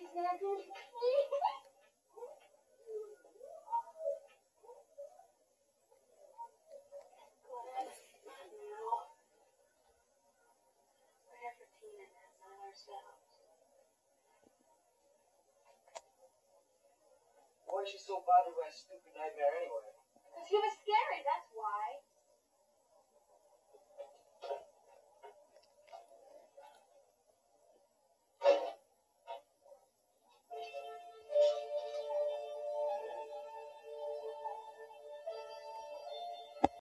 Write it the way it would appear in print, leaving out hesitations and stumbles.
Why is she so bothered by a stupid nightmare anyway? Because he was scary, that's why.